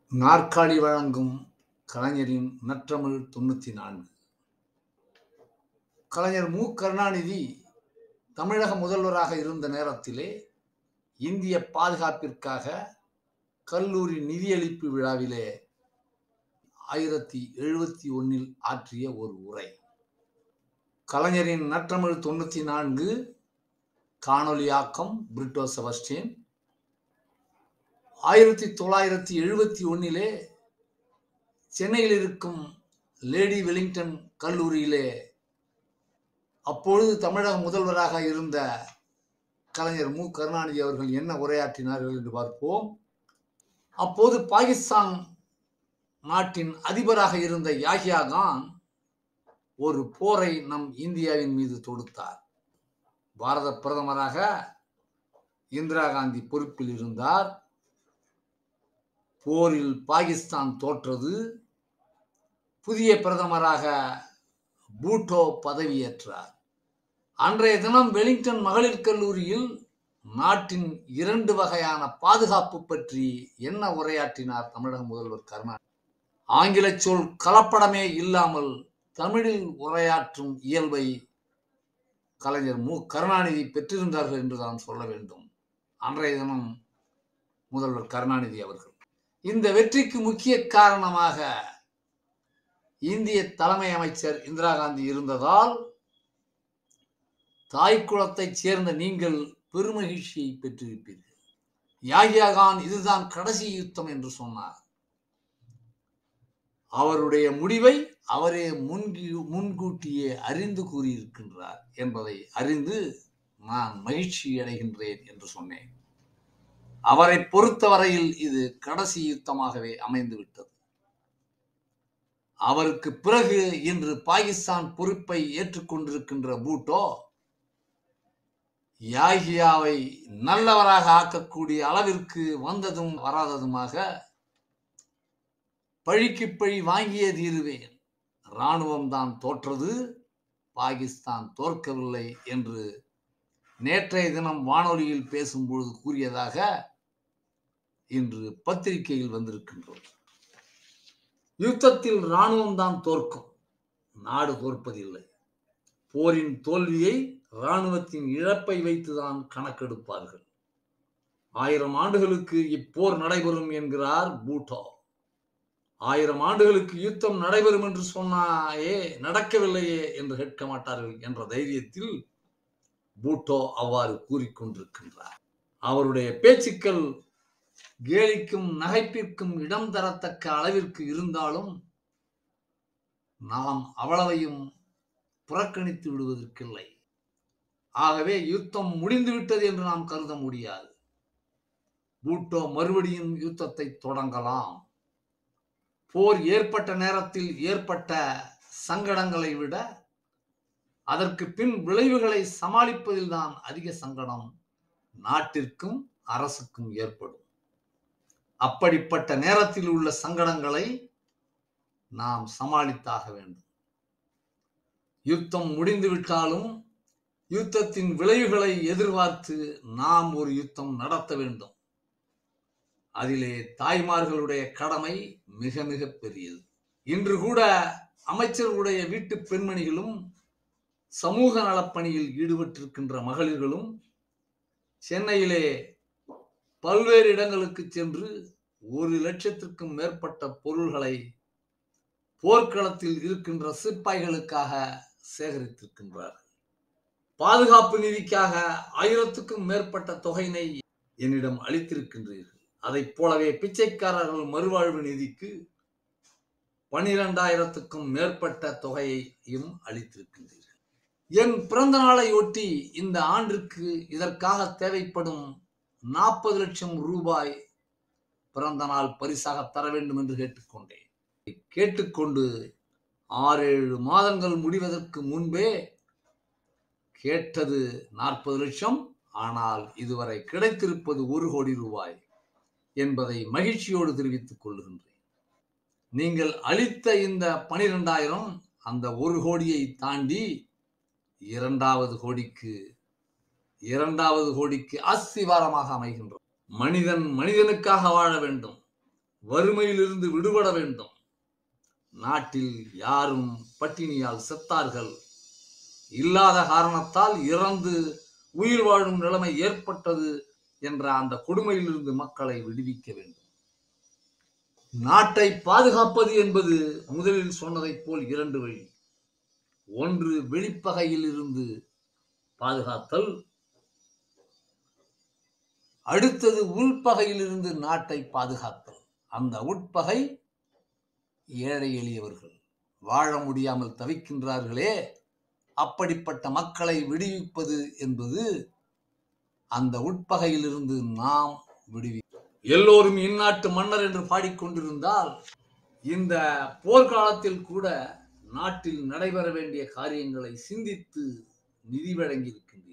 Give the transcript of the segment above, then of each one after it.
நாற்காலி வழங்கும் கலைஞரின் நற்றமிழ் 94. கலைஞர் மு. கருணாநிதி தமிழக முதல்வராக இருந்த நேரத்திலே இந்திய பாதுகாப்பிற்காக கல்லூரி நிதியளிப்பு விழாவிலே 1971 ஆற்றிய ஒரு உரை. கலைஞரின் நற்றமிழ் 94 காணொலியாக்கம் பிரிட்டோ செபஸ்டியன். 1971 சென்னையில் இருக்கும் லேடி வெலிங்டன் கல்லூரியிலே அப்பொழுது தமிழக முதல்வராக இருந்த கலைஞர் மு. கருணாநிதி அவர்கள் என்ன உரையாற்றினார்கள் என்று பார்ப்போம். அப்போது பாகிஸ்தான் நாட்டின் அதிபராக இருந்த யாஹியா கான் ஒரு போரை நம் இந்தியாவின் மீது தொடுத்தார். பாரத பிரதமராக இந்திரா காந்தி பொறுப்பில் இருந்தார். போரில் பாகிஸ்தான் தோற்றது. புதிய பிரதமராக பூட்டோ பதவியேற்றார். அன்றைய தினம் வெலிங்டன் மகளிர் கல்லூரியில் நாட்டின் 2 வகையான பாதுகாப்பு பற்றி என்ன உரையாற்றினார் தமிழக முதல்வர் கருணாநிதி. ஆங்கில சொல் கலப்படமே இல்லாமல் தமிழில் உரையாற்றும் இயல்பை கலைஞர் மு. கருணாநிதி பெற்றிருந்தார்கள் என்று தான் சொல்ல வேண்டும். அன்றைய தினம் முதல்வர் கருணாநிதி அவர்கள். இந்த வெற்றிக்கு முக்கிய காரணமாக இந்திய தலைமை அமைச்சர் இந்திரா காந்தி இருந்ததால் தாய்க்குளத்தைச் சேர்ந்த நீங்கள் பெருமகிழ்ச்சியை பெற்றிருப்பீர்கள். யாஹியா கான் இதுதான் கடைசி யுத்தம் என்று சொன்னார். அவருடைய முடிவை அவரே முன்கூட்டியே அறிந்து கூறியிருக்கின்றார் என்பதை அறிந்து நான் மகிழ்ச்சி அடைகின்றேன் என்று சொன்னேன். அவரை பொறுத்தவரையில் இது கடைசி யுத்தமாகவே அமைந்துவிட்டது. அவருக்கு பிறகு இன்று பாகிஸ்தான் பொறுப்பை ஏற்றுக்கொண்டிருக்கின்ற பூட்டோ யாஹியாவை நல்லவராக ஆக்கக்கூடிய அளவிற்கு வந்ததும் வராததுமாக பழிக்கு பழி வாங்கியே தீருவேன், இராணுவம் தான் தோற்றது, பாகிஸ்தான் தோற்கவில்லை என்று நேற்றைய தினம் வானொலியில் பேசும்பொழுது கூறியதாக இன்று பத்திரிகையில் வந்திருக்கின்றோம். யுத்தத்தில் இராணுவம் தான் தோற்கும், நாடு தோற்பதில்லை. போரின் தோல்வியை இராணுவத்தின் இழப்பை வைத்துதான் கணக்கெடுப்பார்கள். 1000 ஆண்டுகளுக்கு இப்போர் நடைபெறும் என்கிறார் பூட்டோ. 1000 ஆண்டுகளுக்கு யுத்தம் நடைபெறும் என்று சொன்னாயே நடக்கவில்லையே என்று கேட்க மாட்டார்கள் என்ற தைரியத்தில் பூட்டோ அவ்வாறு கூறிக்கொண்டிருக்கின்றார். அவருடைய பேச்சுக்கள் கேலிக்கும் நகைப்பிற்கும் இடம் தரத்தக்க அளவிற்கு இருந்தாலும் நாம் அவ்வளவையும் புறக்கணித்து விடுவதற்கில்லை. ஆகவே யுத்தம் முடிந்துவிட்டது என்று நாம் கருத முடியாது. பூட்டோ மறுபடியும் யுத்தத்தை தொடங்கலாம். போர் ஏற்பட்ட நேரத்தில் ஏற்பட்ட சங்கடங்களை விட அதற்கு பின் விளைவுகளை சமாளிப்பதில் தான் அதிக சங்கடம் நாட்டிற்கும் அரசுக்கும் ஏற்படும். அப்படிப்பட்ட நேரத்தில் உள்ள சங்கடங்களை நாம் சமாளித்தாக வேண்டும். யுத்தம் முடிந்துவிட்டாலும் யுத்தத்தின் விளைவுகளை எதிர்பார்த்து நாம் ஒரு யுத்தம் நடத்த வேண்டும். அதிலே தாய்மார்களுடைய கடமை மிக மிக பெரியது. இன்று கூட அமைச்சர்களுடைய வீட்டு பெண்மணிகளும் சமூக நலப்பணியில் ஈடுபட்டிருக்கின்ற மகளிர்களும் சென்னையிலே பல்வேறு இடங்களுக்கு சென்று 1 லட்சத்திற்கும் மேற்பட்ட பொருள்களை போர்க்களத்தில் இருக்கின்ற சிப்பாய்களுக்காக சேகரித்திருக்கின்றார்கள். பாதுகாப்பு நிதிக்காக 1000க்கும் மேற்பட்ட தொகையினை என்னிடம் அளித்திருக்கின்றீர்கள். அதைப் போலவே பிச்சைக்காரர்கள் மறுவாழ்வு நிதிக்கு 12,000க்கும் மேற்பட்ட தொகையையும் அளித்திருக்கின்றீர்கள். என் பிறந்த நாளை ஒட்டி இந்த ஆண்டிற்கு இதற்காக தேவைப்படும் 40 லட்சம் ரூபாய் பிறந்த நாள் பரிசாக தர வேண்டும் என்று கேட்டுக்கொண்டேன். கேட்டுக்கொண்டு 6-7 மாதங்கள் முடிவதற்கு முன்பே கேட்டது 40 லட்சம், ஆனால் இதுவரை கிடைத்திருப்பது 1 கோடி ரூபாய் என்பதை மகிழ்ச்சியோடு தெரிவித்துக் கொள்கின்றேன். நீங்கள் அளித்த இந்த 12,000 அந்த 1 கோடியை தாண்டி 2வது கோடிக்கு அஸ்திவாரமாக அமைகின்றோம். மனிதன் மனிதனுக்காக வாழ வேண்டும். வறுமையிலிருந்து விடுபட வேண்டும். நாட்டில் யாரும் பட்டினியால் செத்தார்கள், இல்லாத காரணத்தால் இறந்து உயிர் வாழும் நிலைமை ஏற்பட்டது என்ற அந்த கொடுமையிலிருந்து மக்களை விடுவிக்க வேண்டும். நாட்டை பாதுகாப்பது என்பது முதலில் சொன்னதைப் போல் 2 வழி. ஒன்று, வெளிப்பகையில் இருந்து பாதுகாத்தல். அடுத்தது, உள்பகையில் இருந்து நாட்டை பாதுகாத்தல். அந்த உட்பகை ஏழை எளியவர்கள் வாழ முடியாமல் தவிக்கின்றார்களே, அப்படிப்பட்ட மக்களை விடுவிப்பது என்பது அந்த உட்பகையிலிருந்து நாம் விடுவி. எல்லோரும் இந்நாட்டு மன்னர் என்று பாடிக்கொண்டிருந்தால் இந்த போர்க்காலத்தில் கூட நாட்டில் நடைபெற வேண்டிய காரியங்களை சிந்தித்து நிதி வழங்கியிருக்கின்றீர்கள்.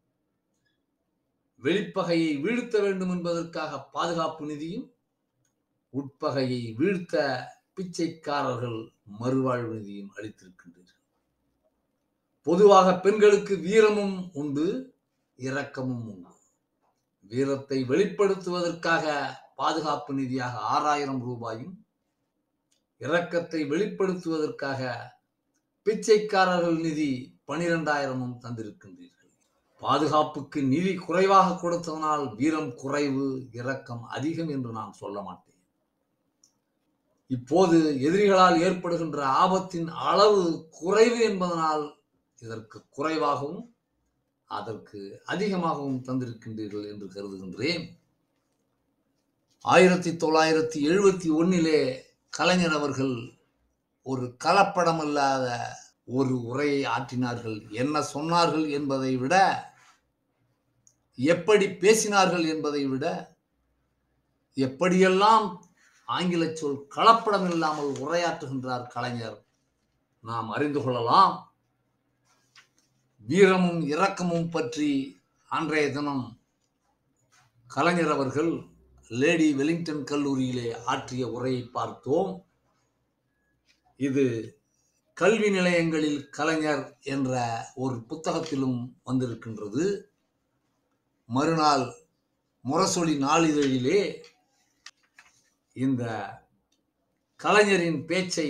வெளிப்பகையை வீழ்த்த வேண்டும் என்பதற்காக பாதுகாப்பு நிதியும், உட்பகையை வீழ்த்த பிச்சைக்காரர்கள் மறுவாழ்வு நிதியும் அளித்திருக்கின்றீர்கள். பொதுவாக பெண்களுக்கு வீரமும் உண்டு, இரக்கமும் உண்டு. வீரத்தை வெளிப்படுத்துவதற்காக பாதுகாப்பு நிதியாக 6000 ரூபாயும், இரக்கத்தை வெளிப்படுத்துவதற்காக பிச்சைக்காரர்கள் நிதி 12,000 தந்திருக்கின்றீர்கள். பாதுகாப்புக்கு நிதி குறைவாக கொடுத்ததனால் வீரம் குறைவு, இரக்கம் அதிகம் என்று நான் சொல்ல மாட்டேன். இப்போது எதிரிகளால் ஏற்படுகின்ற ஆபத்தின் அளவு குறைவு என்பதனால் இதற்கு குறைவாகவும் அதற்கு அதிகமாகவும் தந்திருக்கின்றீர்கள் என்று கருதுகின்றேன். 1971 கலைஞர் அவர்கள் ஒரு கலப்படமில்லாத ஒரு உரையை ஆற்றினார்கள். என்ன சொன்னார்கள் என்பதை விட, எப்படி பேசினார்கள் என்பதை விட, எப்படியெல்லாம் ஆங்கில சொல் கலப்படம் இல்லாமல் உரையாற்றுகின்றார் கலைஞர் நாம் அறிந்து கொள்ளலாம். வீரமும் இரக்கமும் பற்றி அன்றைய தினம் கலைஞர் அவர்கள் லேடி வெலிங்டன் கல்லூரியிலே ஆற்றிய உரையை பார்த்தோம். இது கல்வி நிலையங்களில் கலைஞர் என்ற ஒரு புத்தகத்திலும் வந்திருக்கின்றது. மறுநாள் முரசொலி நாளிதழிலே இந்த கலைஞரின் பேச்சை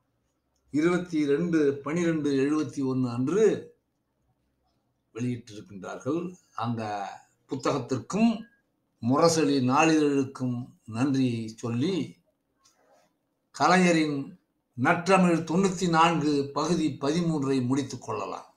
22/12/71 அன்று வெளியிட்டிருக்கின்றார்கள். அந்த புத்தகத்திற்கும் முரசொலி நாளிதழுக்கும் நன்றியை சொல்லி, கலைஞரின் நற்றமிழ் 94 பகுதி 13 முடித்துக் கொள்ளலாம்.